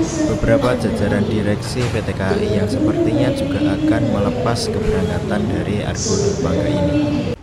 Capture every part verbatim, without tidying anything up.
beberapa jajaran direksi P T K A I yang sepertinya juga akan melepas keberangkatan dari Argo Dwi Pangga ini.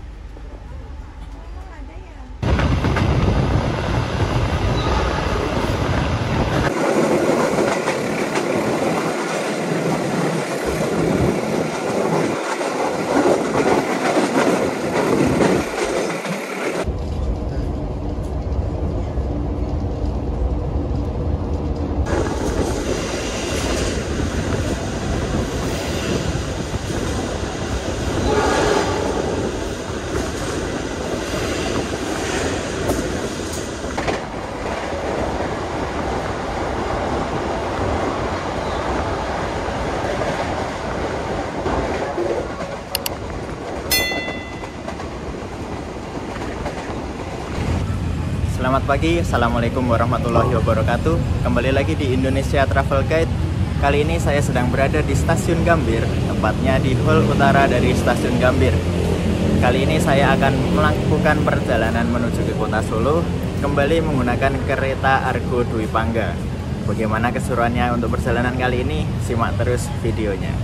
Selamat pagi, Assalamualaikum warahmatullahi wabarakatuh. Kembali lagi di Indonesia Travel Guide. Kali ini saya sedang berada di Stasiun Gambir, tepatnya di hall utara dari Stasiun Gambir. Kali ini saya akan melakukan perjalanan menuju ke kota Solo, kembali menggunakan kereta Argo Dwi Pangga. Bagaimana keseruannya untuk perjalanan kali ini? Simak terus videonya.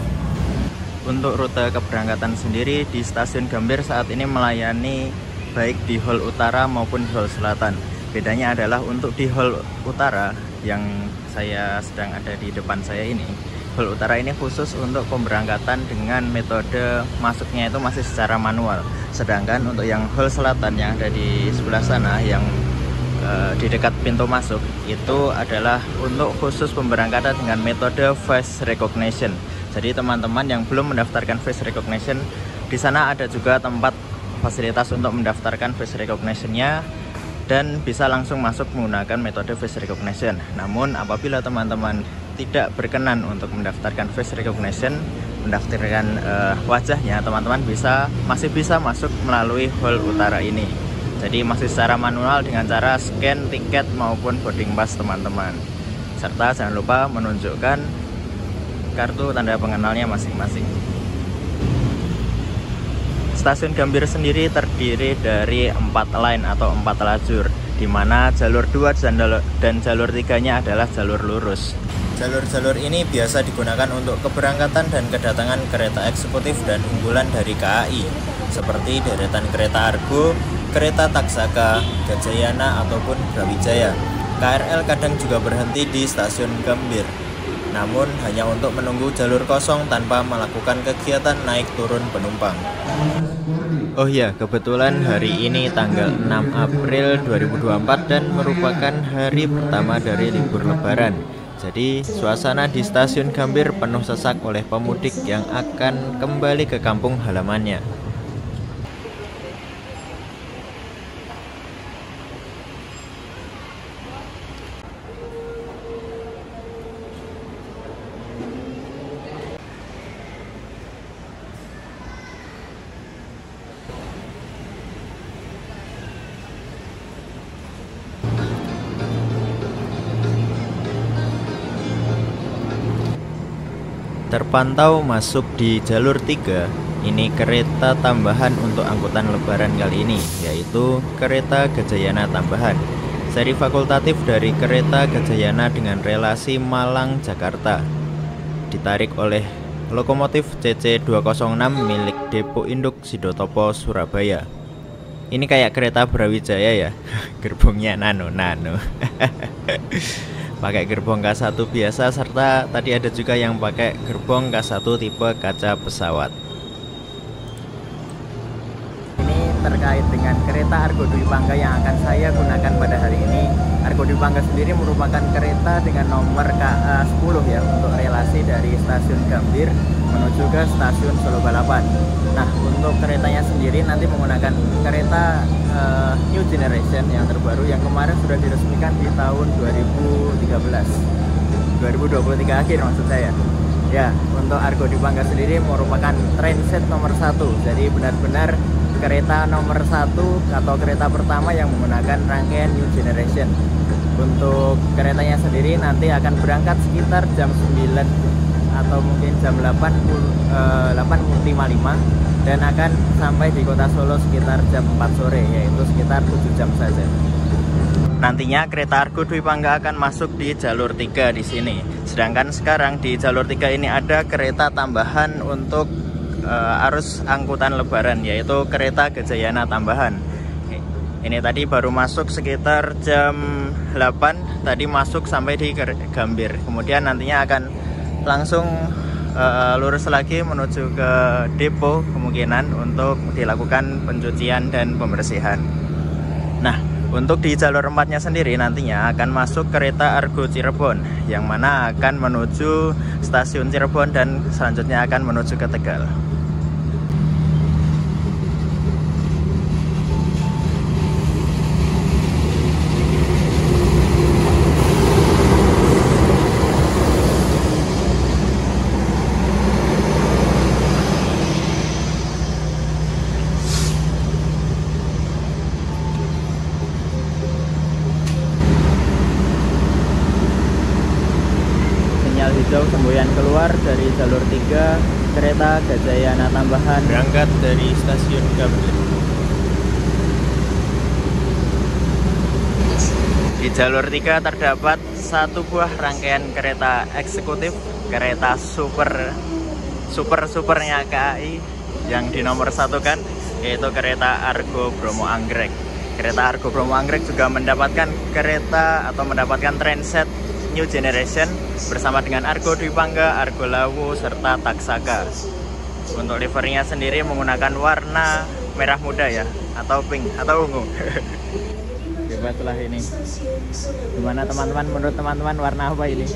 Untuk rute keberangkatan sendiri di Stasiun Gambir saat ini melayani baik di hall utara maupun hall selatan. Bedanya adalah untuk di hall utara yang saya sedang ada di depan saya ini, hall utara ini khusus untuk pemberangkatan dengan metode masuknya itu masih secara manual. Sedangkan untuk yang hall selatan yang ada di sebelah sana yang uh, di dekat pintu masuk itu adalah untuk khusus pemberangkatan dengan metode face recognition. Jadi teman-teman yang belum mendaftarkan face recognition, di sana ada juga tempat fasilitas untuk mendaftarkan face recognition-nya dan bisa langsung masuk menggunakan metode face recognition. Namun apabila teman-teman tidak berkenan untuk mendaftarkan face recognition, mendaftarkan uh, wajahnya, teman-teman bisa masih bisa masuk melalui hall utara ini. Jadi masih secara manual dengan cara scan tiket maupun boarding pass teman-teman. Serta jangan lupa menunjukkan kartu tanda pengenalnya masing-masing. Stasiun Gambir sendiri terdiri dari empat line atau empat lajur, di mana jalur dua dan jalur tiganya adalah jalur lurus. Jalur-jalur ini biasa digunakan untuk keberangkatan dan kedatangan kereta eksekutif dan unggulan dari K A I, seperti deretan kereta Argo, kereta Taksaka, Gajayana ataupun Brawijaya. K R L kadang juga berhenti di Stasiun Gambir, namun hanya untuk menunggu jalur kosong tanpa melakukan kegiatan naik turun penumpang. Oh ya, kebetulan hari ini tanggal enam April dua ribu dua puluh empat dan merupakan hari pertama dari libur lebaran. Jadi suasana di Stasiun Gambir penuh sesak oleh pemudik yang akan kembali ke kampung halamannya. Terpantau masuk di jalur tiga, ini kereta tambahan untuk angkutan lebaran kali ini, yaitu kereta Gajayana tambahan. Seri fakultatif dari kereta Gajayana dengan relasi Malang-Jakarta. Ditarik oleh lokomotif C C dua nol enam milik Depo Induk Sidotopo, Surabaya. Ini kayak kereta Brawijaya ya, gerbongnya nano-nano. Pakai gerbong K satu biasa, serta tadi ada juga yang pakai gerbong K satu tipe kaca pesawat. Ini terkait dengan kereta Argo Dwi Pangga yang akan saya gunakan pada hari ini. Argo Dwi Pangga sendiri merupakan kereta dengan nomor K A sepuluh ya, untuk relasi dari Stasiun Gambir menuju ke Stasiun Solo Balapan. Nah, untuk keretanya sendiri nanti menggunakan kereta uh, New Generation yang terbaru yang kemarin sudah diresmikan di tahun dua ribu tiga belas, dua ribu dua puluh tiga akhir maksud saya. Ya, untuk Argo Dwi Pangga sendiri merupakan trainset nomor satu. Jadi benar-benar kereta nomor satu atau kereta pertama yang menggunakan rangkaian New Generation. Untuk keretanya sendiri nanti akan berangkat sekitar jam sembilan atau mungkin jam delapan lima puluh lima dan akan sampai di kota Solo sekitar jam empat sore, yaitu sekitar tujuh jam saja. Nantinya kereta Argo Dwi Pangga akan masuk di jalur tiga di sini. Sedangkan sekarang di jalur tiga ini ada kereta tambahan untuk uh, arus angkutan lebaran, yaitu kereta Gajayana tambahan. Ini tadi baru masuk sekitar jam delapan, tadi masuk sampai di Gambir. Kemudian nantinya akan langsung uh, lurus lagi menuju ke depo kemungkinan untuk dilakukan pencucian dan pembersihan. Nah, untuk di jalur empatnya sendiri nantinya akan masuk kereta Argo Cirebon, yang mana akan menuju stasiun Cirebon dan selanjutnya akan menuju ke Tegal. Hijau semboyan keluar dari jalur tiga, kereta Gajayana tambahan berangkat dari stasiun Gambir. Di jalur tiga terdapat satu buah rangkaian kereta eksekutif, kereta super super supernya K A I yang dinomor satu kan, yaitu kereta Argo Bromo Anggrek. Kereta Argo Bromo Anggrek juga mendapatkan kereta atau mendapatkan trainset New Generation bersama dengan Argo Dwi Pangga, Argo Lawu, serta Taksaka. Untuk livernya sendiri menggunakan warna merah muda ya, atau pink, atau ungu. Hebatlah ini. Gimana teman-teman, menurut teman-teman warna apa ini?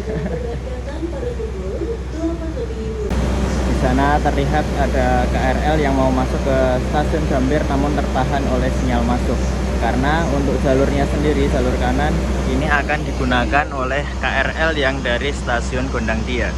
Di sana terlihat ada K R L yang mau masuk ke stasiun Gambir namun tertahan oleh sinyal masuk. Karena untuk jalurnya sendiri, jalur kanan ini akan digunakan oleh K R L yang dari stasiun Gondang Dia.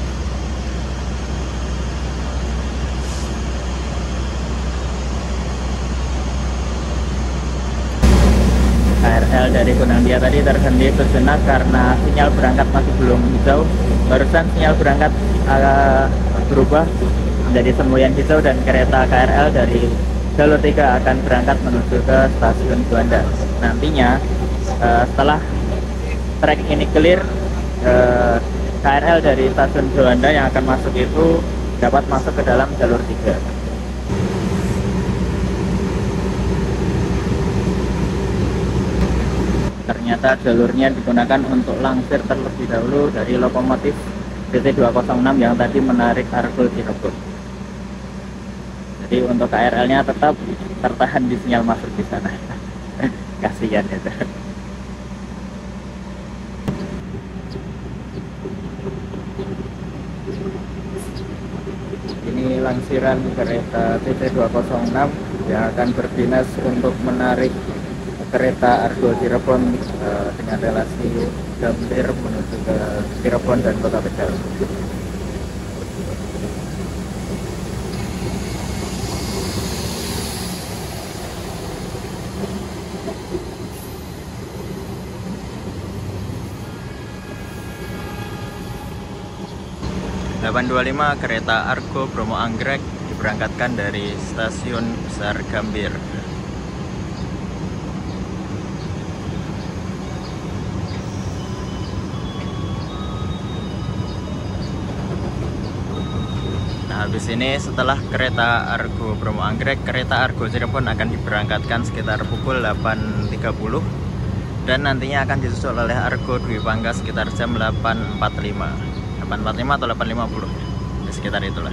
K R L dari Gondang Dia tadi terhenti sejenak karena sinyal berangkat masih belum hijau. Barusan sinyal berangkat uh, berubah menjadi semboyan hijau dan kereta K R L dari jalur tiga akan berangkat menuju ke stasiun Juanda. Nantinya uh, setelah trek ini clear, uh, K R L dari stasiun Juanda yang akan masuk itu dapat masuk ke dalam jalur tiga. Ternyata jalurnya digunakan untuk langsir terlebih dahulu dari lokomotif D T dua nol enam yang tadi menarik Argo Cirebon. Jadi untuk K R L-nya tetap tertahan di sinyal masuk di sana. Kasihan itu. Ini langsiran kereta T T dua nol enam yang akan berdinas untuk menarik kereta Argo Cirebon uh, dengan relasi Gambir menuju ke Cirebon dan Kota Tegal. delapan dua lima kereta Argo Bromo Anggrek diberangkatkan dari stasiun besar Gambir. Nah, habis ini setelah kereta Argo Bromo Anggrek, kereta Argo Cirebon akan diberangkatkan sekitar pukul delapan tiga puluh dan nantinya akan disusul oleh Argo Dwi Pangga sekitar jam delapan empat puluh lima. delapan empat puluh lima atau delapan lima puluh, di sekitar itulah.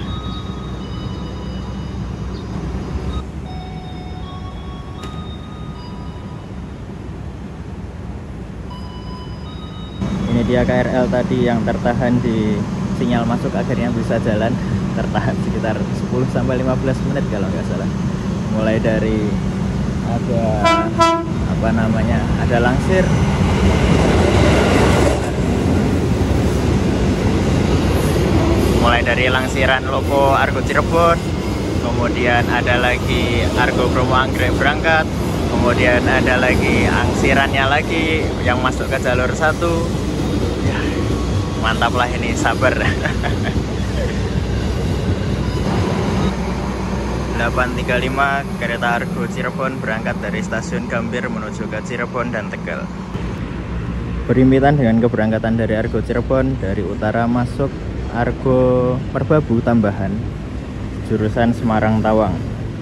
Ini dia K R L tadi yang tertahan di sinyal masuk, akhirnya bisa jalan, tertahan sekitar sepuluh sampai lima belas menit kalau nggak salah. Mulai dari ada apa namanya, ada langsir, mulai dari langsiran loko Argo Cirebon, kemudian ada lagi Argo Bromo Anggrek berangkat, kemudian ada lagi angsirannya lagi yang masuk ke jalur satu. Ya, mantap lah ini, sabar. delapan tiga puluh lima kereta Argo Cirebon berangkat dari stasiun Gambir menuju ke Cirebon dan Tegal. Berhimpitan dengan keberangkatan dari Argo Cirebon, dari utara masuk Argo Perbabu tambahan jurusan Semarang Tawang.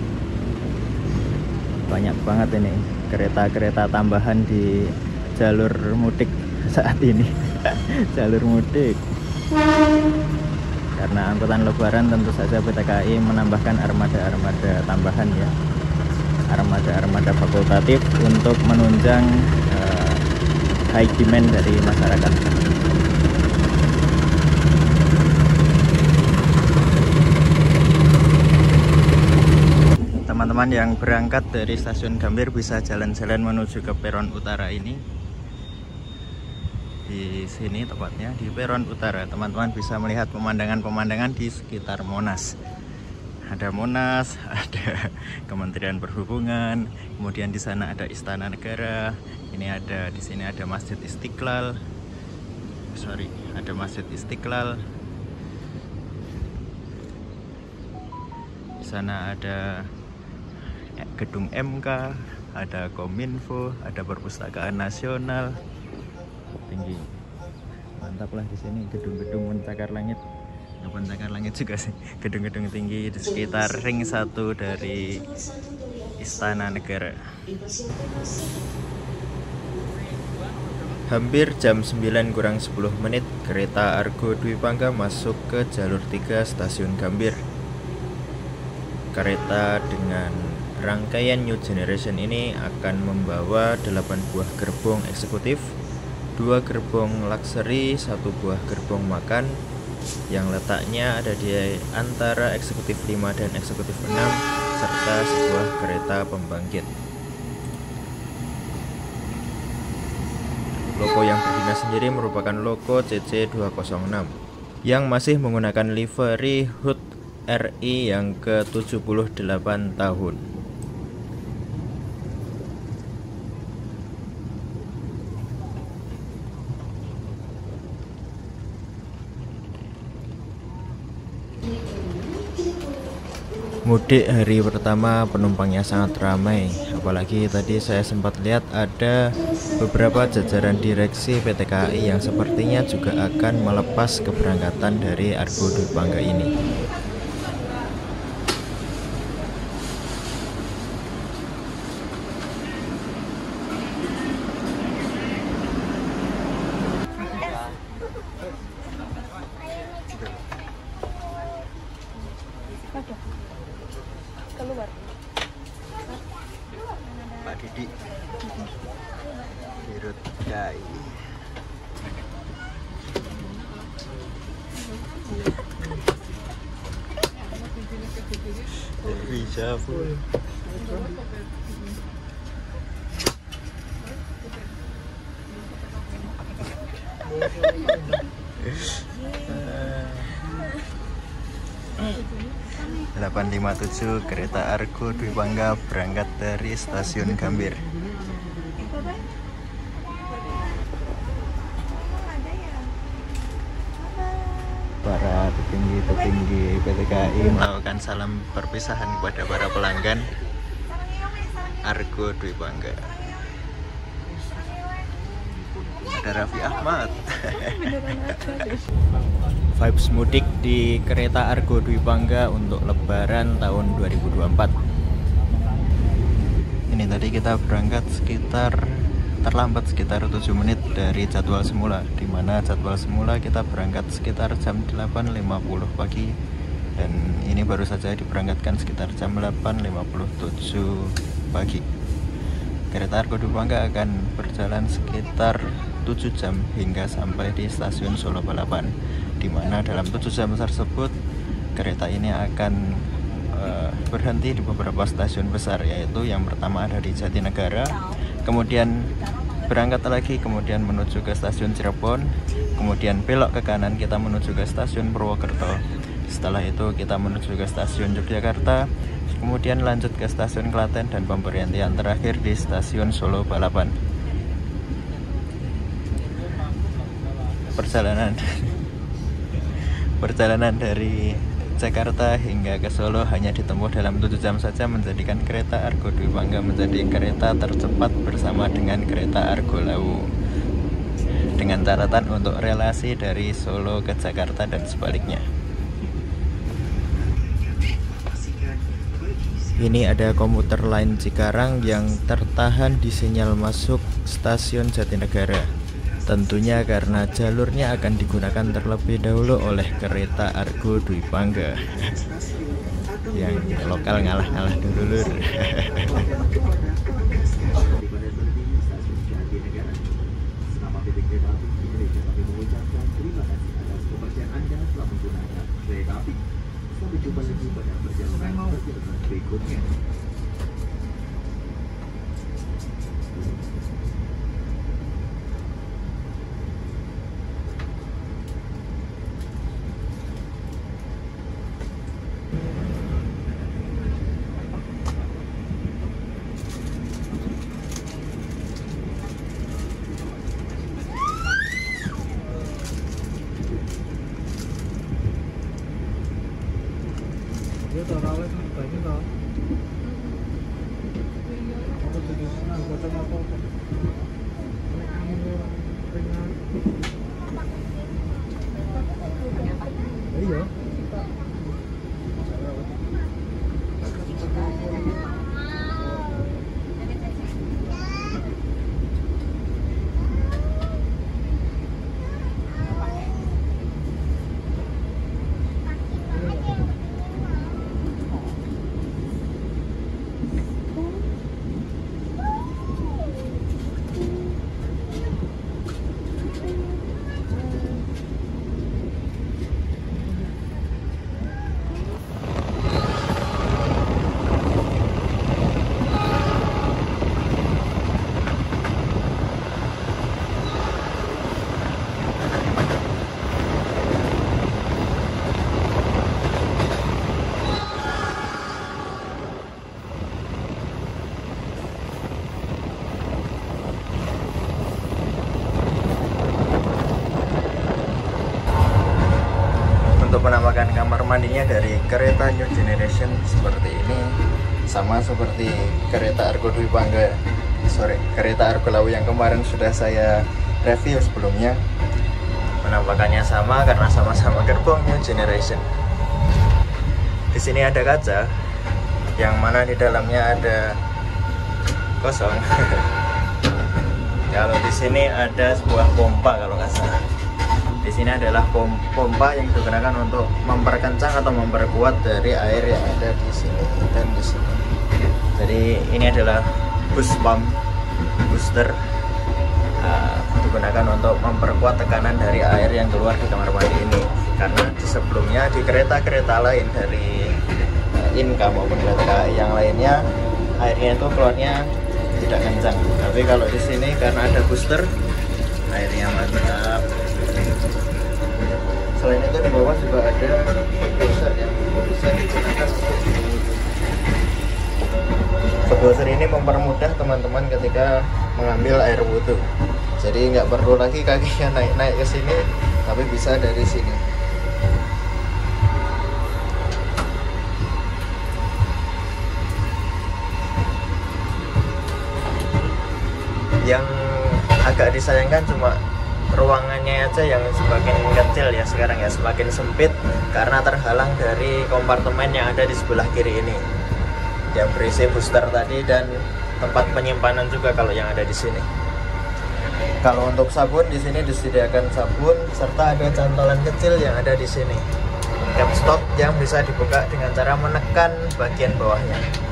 Banyak banget ini kereta-kereta tambahan di jalur mudik saat ini. Jalur mudik karena angkutan lebaran, tentu saja P T K I menambahkan armada-armada tambahan ya, armada-armada fakultatif untuk menunjang uh, high demand dari masyarakat. Teman-teman yang berangkat dari stasiun Gambir bisa jalan-jalan menuju ke peron utara ini. Di sini tepatnya di peron utara, teman-teman bisa melihat pemandangan-pemandangan di sekitar Monas. Ada Monas, ada Kementerian Perhubungan, kemudian di sana ada Istana Negara. Ini ada di sini ada Masjid Istiqlal. Sorry, ada Masjid Istiqlal. Di sana ada gedung M K, ada Kominfo, ada Perpustakaan Nasional. Tinggi, mantap lah di sini, gedung-gedung mencakar langit. Nggak mencakar langit juga sih, gedung-gedung tinggi di sekitar ring satu dari Istana Negara. Hampir jam sembilan kurang sepuluh menit kereta Argo Dwi Pangga masuk ke jalur tiga stasiun Gambir. Kereta dengan rangkaian New Generation ini akan membawa delapan buah gerbong eksekutif, dua gerbong luxury, satu buah gerbong makan yang letaknya ada di antara eksekutif lima dan eksekutif enam, serta sebuah kereta pembangkit. Logo yang berdinas sendiri merupakan logo C C dua nol enam yang masih menggunakan livery H U T R I yang ke tujuh puluh delapan tahun. Mudik hari pertama penumpangnya sangat ramai, apalagi tadi saya sempat lihat ada beberapa jajaran direksi P T K I yang sepertinya juga akan melepas keberangkatan dari Argo Dwi Pangga ini. Keluar Pak Didi Dirut K I. Bisa full. delapan lima tujuh kereta Argo Dwi Pangga berangkat dari stasiun Gambir. Para petinggi-petinggi P T K I melakukan salam perpisahan kepada para pelanggan Argo Dwi Pangga. Ada Raffi Ahmad. Vibes mudik di kereta Argo Dwi Pangga untuk Lebaran tahun dua ribu dua puluh empat. Ini tadi kita berangkat sekitar terlambat sekitar tujuh menit dari jadwal semula, di mana jadwal semula kita berangkat sekitar jam delapan lima puluh pagi, dan ini baru saja diberangkatkan sekitar jam delapan lima puluh tujuh pagi. Kereta Argo Dwi Pangga akan berjalan sekitar tujuh jam hingga sampai di stasiun Solo Balapan, di mana dalam tujuh jam tersebut kereta ini akan uh, berhenti di beberapa stasiun besar, yaitu yang pertama ada di Jatinegara, kemudian berangkat lagi, kemudian menuju ke stasiun Cirebon, kemudian belok ke kanan kita menuju ke stasiun Purwokerto. Setelah itu kita menuju ke stasiun Yogyakarta, kemudian lanjut ke stasiun Klaten, dan pemberhentian terakhir di stasiun Solo Balapan. Perjalanan perjalanan dari Jakarta hingga ke Solo hanya ditempuh dalam tujuh jam saja, menjadikan kereta Argo Dwi Pangga menjadi kereta tercepat bersama dengan kereta Argo Lawu. Dengan catatan untuk relasi dari Solo ke Jakarta dan sebaliknya. Ini ada komuter lain Cikarang yang tertahan di sinyal masuk stasiun Jatinegara. Tentunya karena jalurnya akan digunakan terlebih dahulu oleh kereta Argo Dwi Pangga. Yang lokal ngalah-ngalah dulu lur. Sampai jumpa lagi pada perjalanan berikutnya. Dia tahu rawat banyak tau. Aku jadi senang buat apa apa. Iya. Untuk penampakan kamar mandinya dari kereta New Generation seperti ini, sama seperti kereta Argo Dwi Pangga, sorry, kereta Argo Lawu yang kemarin sudah saya review sebelumnya. Penampakannya sama karena sama-sama gerbong New Generation. Di sini ada kaca, yang mana di dalamnya ada kosong. Kalau di sini ada sebuah pompa kalau nggak salah. Di sini adalah pom pompa yang digunakan untuk memperkencang atau memperkuat dari air yang ada di sini dan di sini. Jadi ini adalah boost pump booster, uh, digunakan untuk memperkuat tekanan dari air yang keluar di kamar mandi ini. Karena di sebelumnya di kereta-kereta lain dari uh, Inka maupun kereta yang lainnya airnya itu keluarnya tidak kencang. Tapi kalau di sini karena ada booster, airnya mantap. Selain itu di bawah juga ada buzzer yang bisa digunakan untuk buzzer ini mempermudah teman-teman ketika mengambil air wudhu. Jadi nggak perlu lagi kakinya naik-naik ke sini, tapi bisa dari sini. Yang agak disayangkan cuma ruangannya aja yang semakin kecil ya sekarang ya, semakin sempit karena terhalang dari kompartemen yang ada di sebelah kiri ini yang berisi booster tadi dan tempat penyimpanan juga kalau yang ada di sini. Kalau untuk sabun di sini disediakan sabun serta ada cantolan kecil yang ada di sini. Capstock yang bisa dibuka dengan cara menekan bagian bawahnya.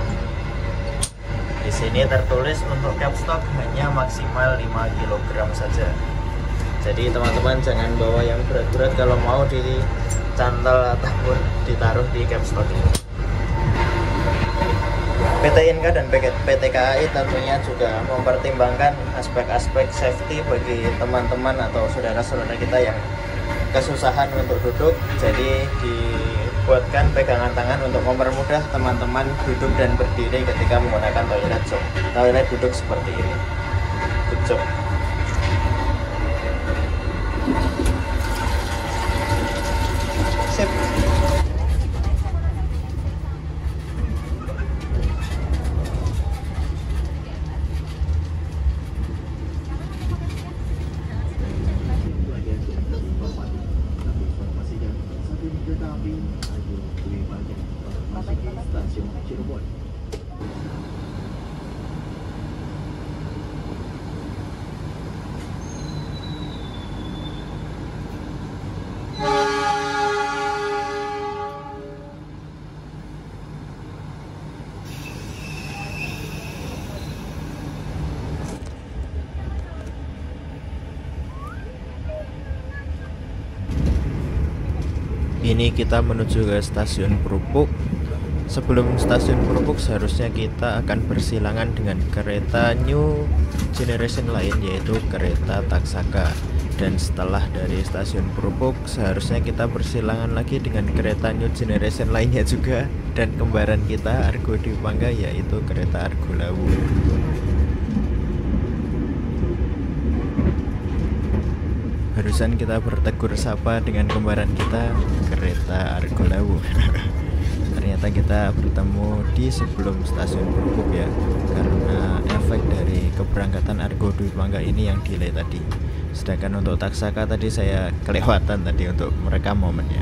Di sini tertulis untuk capstock hanya maksimal lima kilogram saja. Jadi teman-teman jangan bawa yang berat-berat kalau mau dicantol ataupun ditaruh di capstock ini. P T Inka dan P T K A I tentunya juga mempertimbangkan aspek-aspek safety bagi teman-teman atau saudara-saudara kita yang kesusahan untuk duduk. Jadi dibuatkan pegangan tangan untuk mempermudah teman-teman duduk dan berdiri ketika menggunakan toilet job. Toilet duduk seperti ini. Good job. Sip. Ini kita menuju ke stasiun Prupuk. Sebelum stasiun Prupuk seharusnya kita akan bersilangan dengan kereta New Generation lain, yaitu kereta Taksaka. Dan setelah dari stasiun Prupuk seharusnya kita bersilangan lagi dengan kereta New Generation lainnya juga, dan kembaran kita Argo Dwi Pangga, yaitu kereta Argo Lawu. Barusan kita bertegur sapa dengan kembaran kita kereta Argo Lawu. Ternyata kita bertemu di sebelum stasiun Prupuk ya, karena efek dari keberangkatan Argo Dwi Pangga ini yang delay tadi. Sedangkan untuk Taksaka tadi saya kelewatan tadi untuk merekam momennya.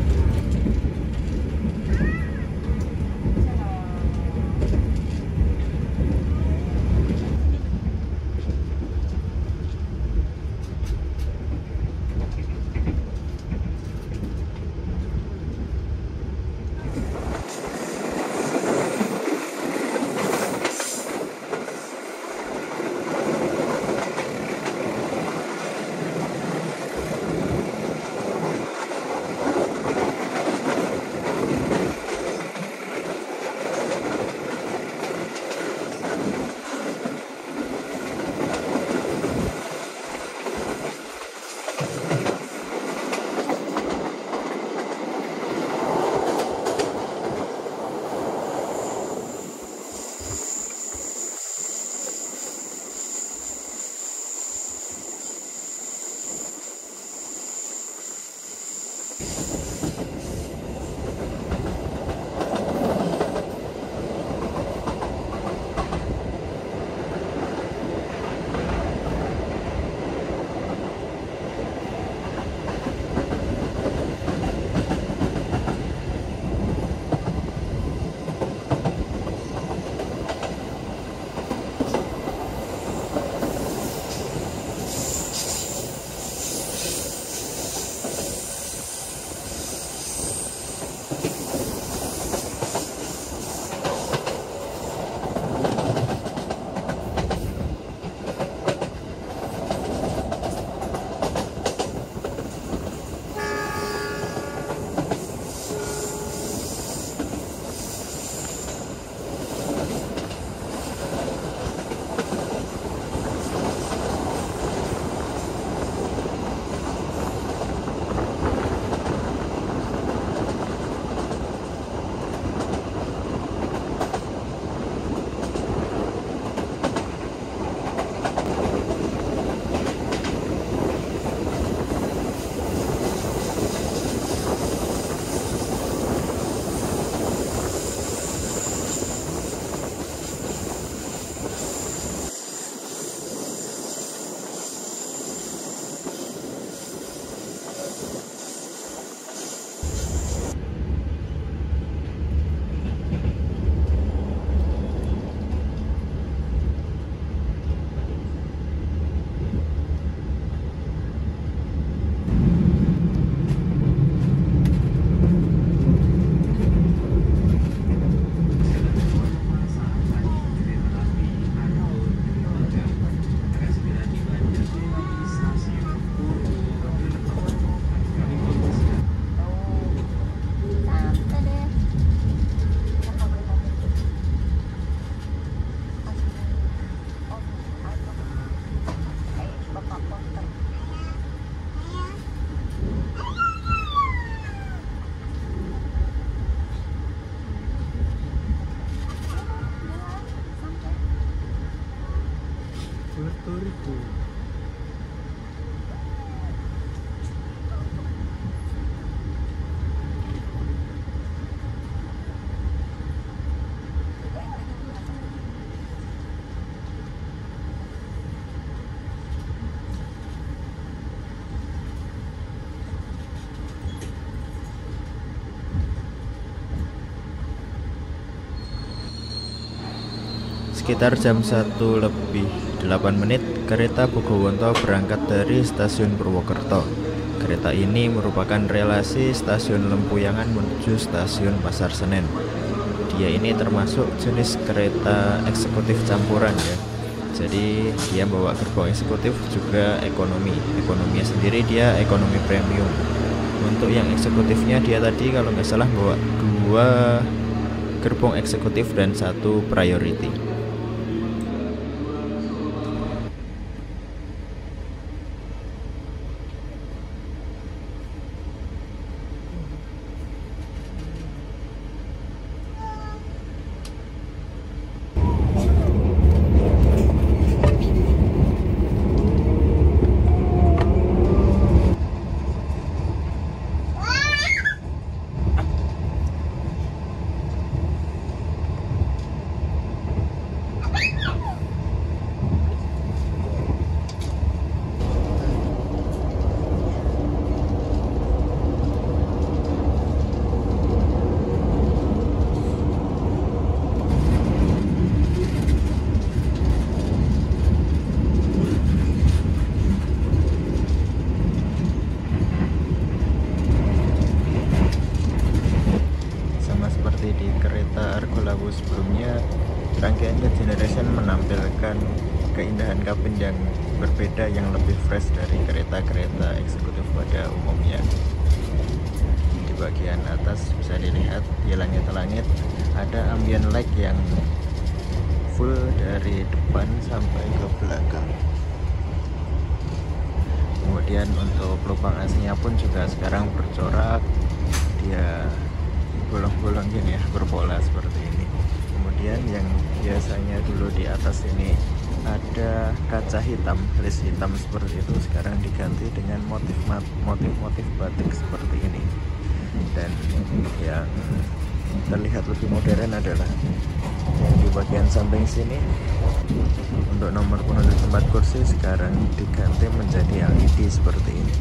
Sekitar jam satu lebih delapan menit, kereta Bogowonto berangkat dari stasiun Purwokerto. Kereta ini merupakan relasi stasiun Lempuyangan menuju stasiun Pasar Senen. Dia ini termasuk jenis kereta eksekutif campuran ya. Jadi dia bawa gerbong eksekutif juga ekonomi. Ekonominya sendiri dia ekonomi premium. Untuk yang eksekutifnya dia tadi kalau nggak salah bawa dua gerbong eksekutif dan satu priority. Sebelumnya, rangkaian New Generation menampilkan keindahan kabin yang berbeda yang lebih fresh dari kereta-kereta eksekutif pada umumnya. Di bagian atas bisa dilihat di langit-langit ada ambient light yang full dari depan sampai ke belakang. Kemudian untuk lubang A C-nya pun juga sekarang bercorak, dia bolong-bolong gini ya, berpola seperti ini. Kemudian yang biasanya dulu di atas ini ada kaca hitam, list hitam seperti itu, sekarang diganti dengan motif-motif batik seperti ini. Dan yang terlihat lebih modern adalah yang di bagian samping sini. Untuk nomor penunjuk tempat kursi sekarang diganti menjadi L E D seperti ini.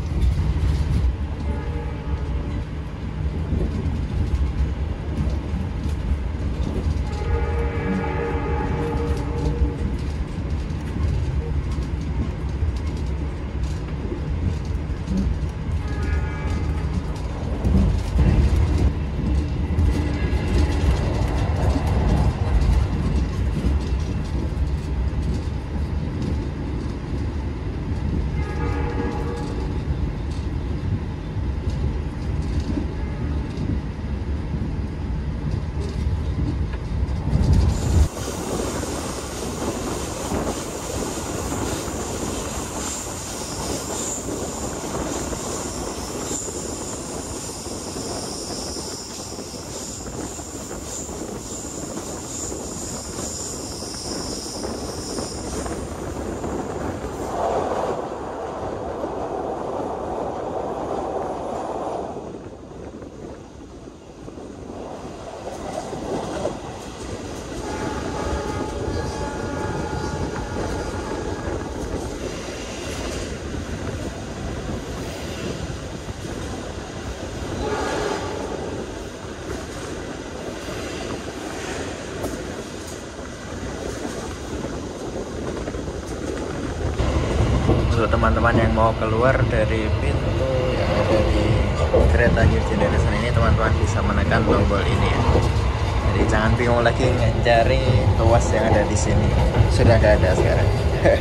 Untuk teman-teman yang mau keluar dari pintu yang ada di kereta New Generation ini, teman-teman bisa menekan tombol ini ya. Jadi jangan bingung lagi mencari tuas yang ada di sini, sudah nggak ada sekarang.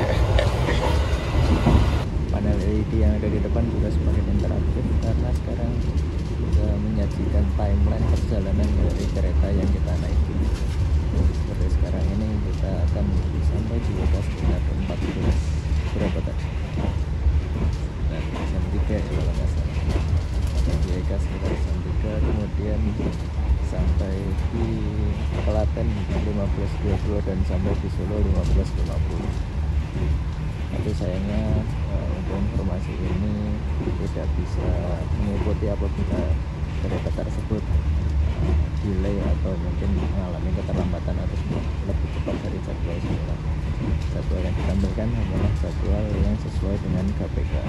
Panel L E D yang ada di depan juga semakin interaktif karena sekarang sudah menyajikan timeline perjalanan dari kereta yang kita naiki. Seperti sekarang ini kita akan sampai di lokasi sekitar empat belas berapa tadi? Nah, jam tiga ya kalau nggak salah. Di Eka sekitar jam tiga, kemudian sampai di Klaten lima belas dua puluh dan sampai di Solo lima belas lima puluh. Tapi sayangnya uh, untuk informasi ini tidak bisa mengikuti apabila kereta tersebut uh, delay atau mungkin mengalami keterlambatan atau lebih cepat dari jadwal semula. Jadwal yang ditampilkan hanyalah jadwal yang sesuai dengan K P K.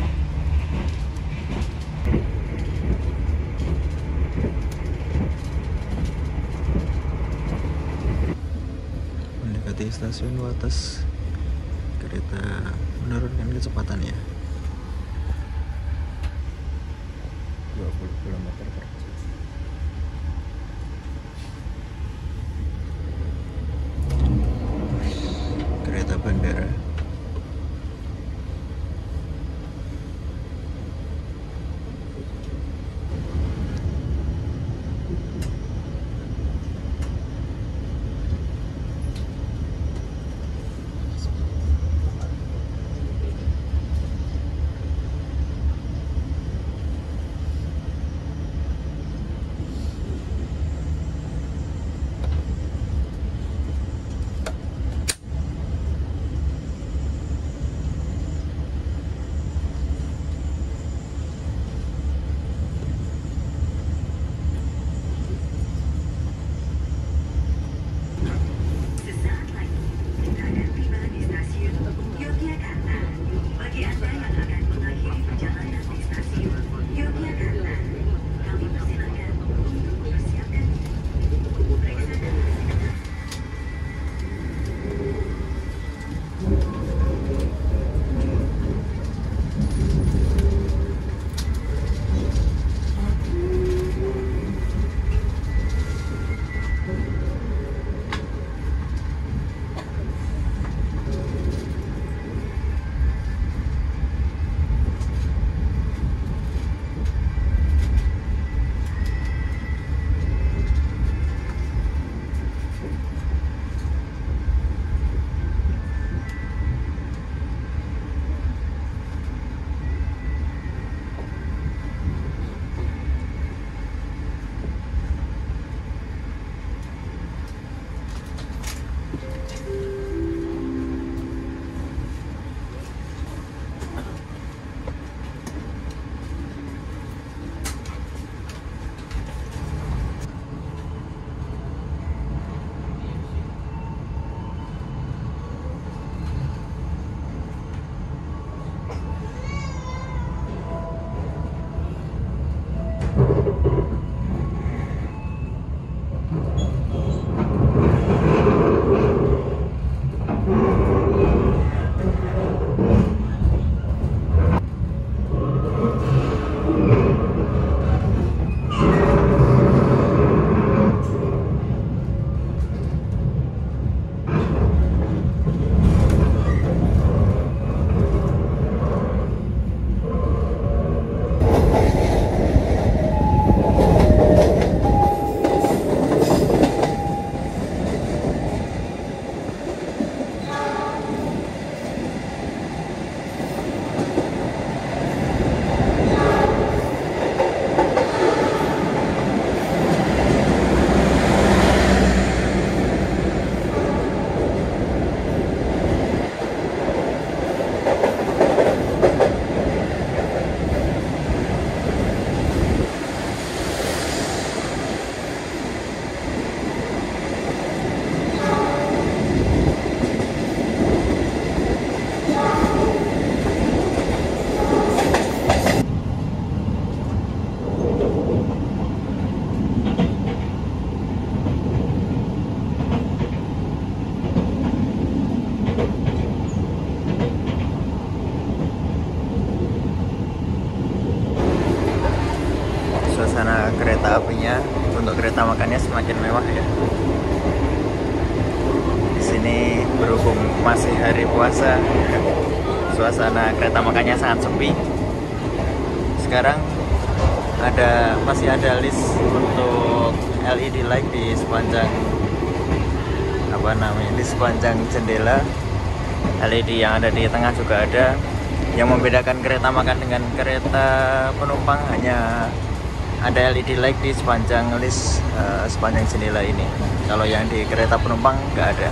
Mendekati stasiun Wates, kereta menurunkan kecepatannya dua puluh kilometer per jam. Kereta bandara. makannya, untuk kereta makannya semakin mewah ya. Di sini berhubung masih hari puasa, suasana kereta makannya sangat sepi. Sekarang ada masih ada list untuk L E D light di sepanjang apa namanya di sepanjang jendela. L E D yang ada di tengah juga ada. Yang membedakan kereta makan dengan kereta penumpang hanya ada L E D light di sepanjang list uh, sepanjang jendela ini. Kalau yang di kereta penumpang nggak ada.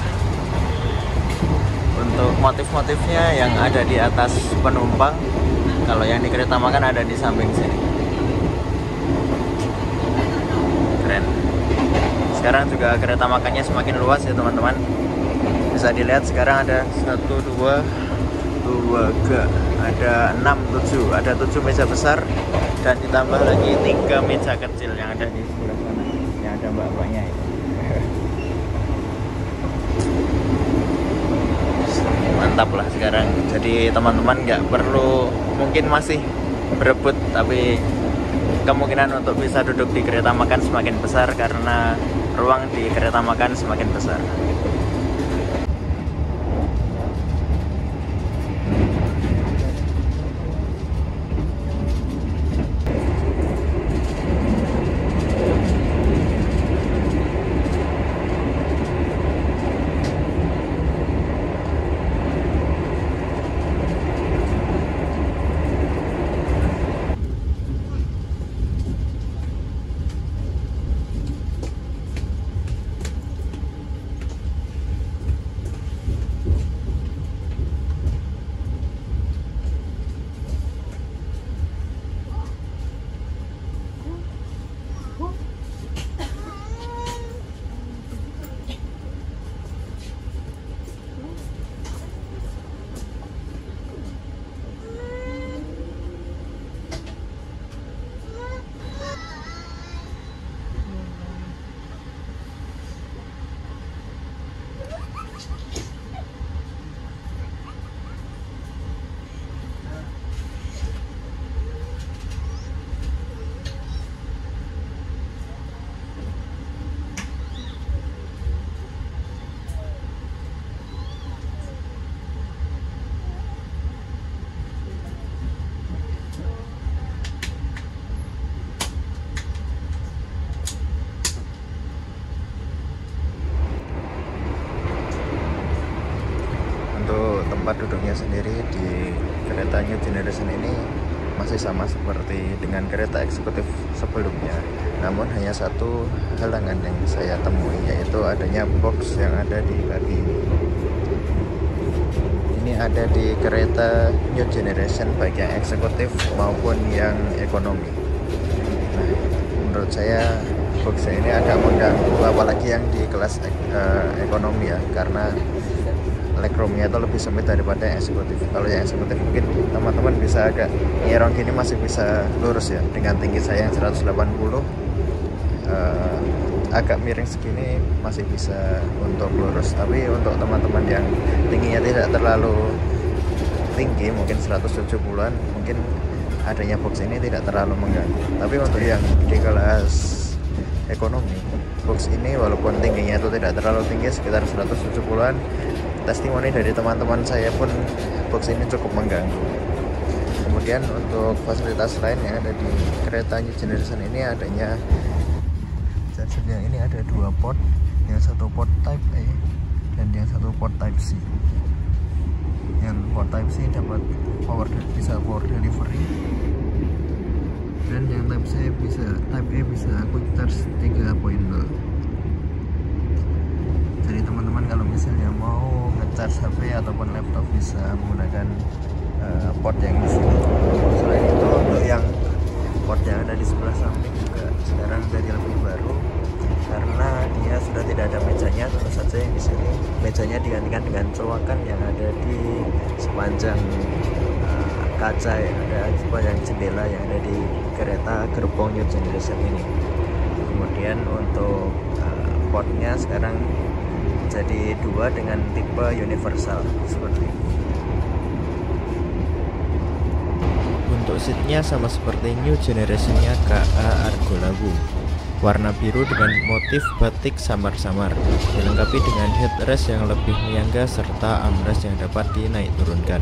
Untuk motif-motifnya yang ada di atas penumpang, kalau yang di kereta makan ada di samping sini. Keren. Sekarang juga kereta makannya semakin luas ya teman-teman. Bisa dilihat sekarang ada satu, dua, dua, tiga, ada enam, tujuh, ada tujuh meja besar dan ditambah lagi tiga meja kecil yang ada di sebelah sana, yang ada mbak-mbaknya itu. Mantap lah sekarang. Jadi teman-teman nggak perlu, mungkin masih berebut, tapi kemungkinan untuk bisa duduk di kereta makan semakin besar karena ruang di kereta makan semakin besar. Tempat duduknya sendiri di kereta New Generation ini masih sama seperti dengan kereta eksekutif sebelumnya, namun hanya satu halangan yang saya temui, yaitu adanya box yang ada di kaki ini. Ini ada di kereta New Generation baik yang eksekutif maupun yang ekonomi. Nah, menurut saya boxnya ini agak mengganggu, apalagi yang di kelas uh, ekonomi ya, karena legroomnya itu lebih sempit daripada yang eksekutif. Kalau yang eksekutif mungkin teman-teman bisa agak nyerong gini masih bisa lurus ya, dengan tinggi saya yang seratus delapan puluh, uh, agak miring segini masih bisa untuk lurus. Tapi untuk teman-teman yang tingginya tidak terlalu tinggi, mungkin seratus tujuh puluhan, mungkin adanya box ini tidak terlalu mengganggu. Tapi untuk yang di kelas ekonomi, box ini walaupun tingginya itu tidak terlalu tinggi, sekitar seratus tujuh puluhan, testimoni dari teman-teman saya pun box ini cukup mengganggu. Kemudian untuk fasilitas lain yang ada di kereta New Generation ini adanya chargernya. Ini ada dua port, yang satu port Type A dan yang satu port Type C. Yang port Type C dapat power, bisa power delivery, dan yang Type C bisa Type A bisa quick charge tiga titik nol. Jadi teman-teman kalau misalnya mau nge-charge H P ataupun laptop bisa menggunakan uh, port yang di sini. Selain itu untuk yang port yang ada di sebelah samping juga sekarang jadi lebih baru karena dia sudah tidak ada mejanya. Tentu saja yang di sini mejanya digantikan dengan colokan yang ada di sepanjang uh, kaca yang ada di sepanjang jendela yang ada di kereta gerbong New Generation ini. Kemudian untuk uh, portnya sekarang jadi dua dengan tipe universal seperti ini. Untuk seatnya sama seperti New Generation-nya K A Argo Lawu. warna biru dengan motif batik samar-samar, dilengkapi dengan headrest yang lebih menyangga serta armrest yang dapat dinaik turunkan.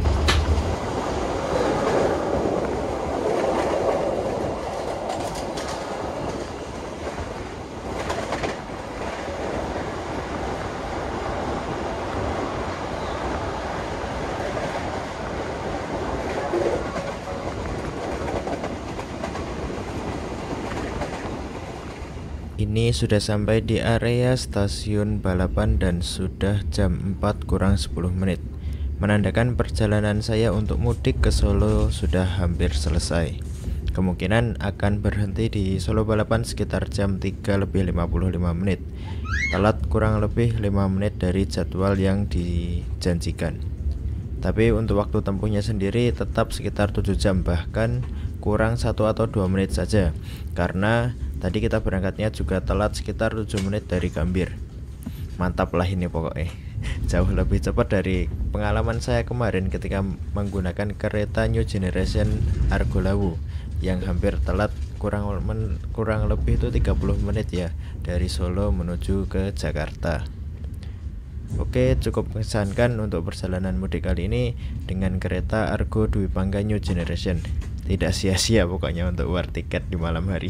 Ini sudah sampai di area stasiun balapan dan sudah jam empat kurang sepuluh menit, menandakan perjalanan saya untuk mudik ke Solo sudah hampir selesai. Kemungkinan akan berhenti di Solo balapan sekitar jam tiga lebih lima puluh lima menit, telat kurang lebih lima menit dari jadwal yang dijanjikan. Tapi untuk waktu tempuhnya sendiri tetap sekitar tujuh jam, bahkan kurang satu atau dua menit saja, karena tadi kita berangkatnya juga telat sekitar tujuh menit dari Gambir. Mantap lah ini pokoknya. Jauh lebih cepat dari pengalaman saya kemarin ketika menggunakan kereta New Generation Argo Lawu yang hampir telat kurang men, kurang lebih itu tiga puluh menit ya, dari Solo menuju ke Jakarta. Oke, cukup mengesankan untuk perjalanan mudik kali ini dengan kereta Argo Dwi Pangga New Generation. Tidak sia-sia pokoknya untuk war tiket di malam hari.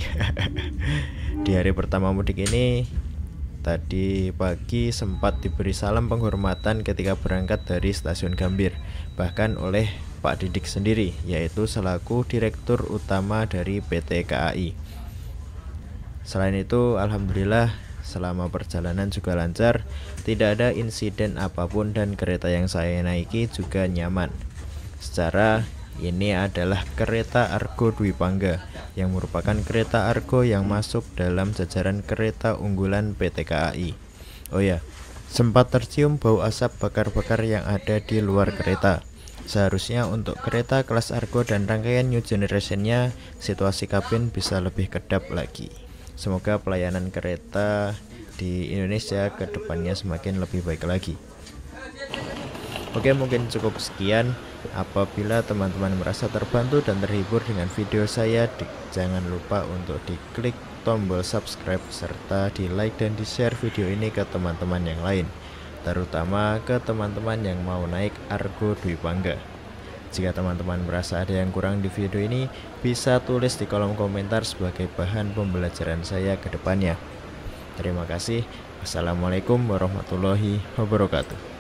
Di hari pertama mudik ini, tadi pagi sempat diberi salam penghormatan ketika berangkat dari stasiun Gambir, bahkan oleh Pak Didik sendiri, yaitu selaku Direktur Utama dari P T K A I. Selain itu, alhamdulillah selama perjalanan juga lancar, tidak ada insiden apapun dan kereta yang saya naiki juga nyaman. Secara ini adalah kereta Argo Dwi Pangga yang merupakan kereta Argo yang masuk dalam jajaran kereta unggulan P T K A I. Oh ya, sempat tercium bau asap bakar-bakar yang ada di luar kereta. Seharusnya untuk kereta kelas Argo dan rangkaian New Generation-nya situasi kabin bisa lebih kedap lagi. Semoga pelayanan kereta di Indonesia ke depannya semakin lebih baik lagi. Oke, mungkin cukup sekian. Apabila teman-teman merasa terbantu dan terhibur dengan video saya, di, jangan lupa untuk diklik tombol subscribe serta di like dan di share video ini ke teman-teman yang lain, terutama ke teman-teman yang mau naik Argo Dwi Pangga. Jika teman-teman merasa ada yang kurang di video ini, bisa tulis di kolom komentar sebagai bahan pembelajaran saya ke depannya. Terima kasih. Wassalamualaikum warahmatullahi wabarakatuh.